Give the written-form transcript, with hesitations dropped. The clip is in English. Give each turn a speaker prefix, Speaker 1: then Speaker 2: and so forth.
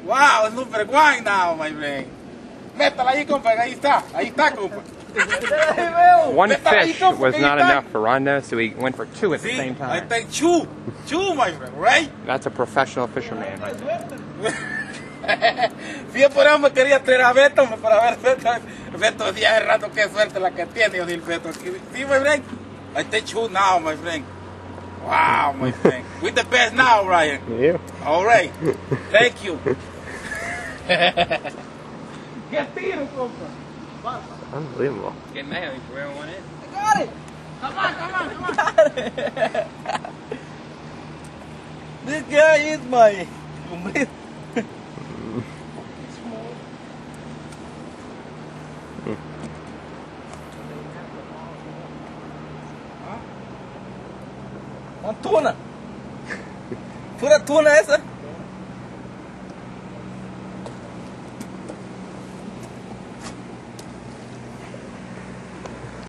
Speaker 1: Wow, super guay now, my friend. Métala ahí, compa, ahí está, compa.
Speaker 2: One fish was not enough for Rondo, so he went for two at the same
Speaker 1: I
Speaker 2: time.
Speaker 1: think two, my friend, right?
Speaker 2: That's a professional fisherman.
Speaker 1: Si yo por eso me quería traer a Beto, para ver Beto decía hace rato qué suerte la que tiene, yo dije Beto. Sí, my friend? I take two now, my friend. Wow, my friend. We're the best now, Ryan.
Speaker 2: Yeah.
Speaker 1: All right. Thank you. ¿Qué tiro, compa?
Speaker 2: Unbelievable.
Speaker 3: Get mad if whoever won it.
Speaker 1: I got it. Come on. Got it. This guy is my... Uma tuna. Pura tuna essa?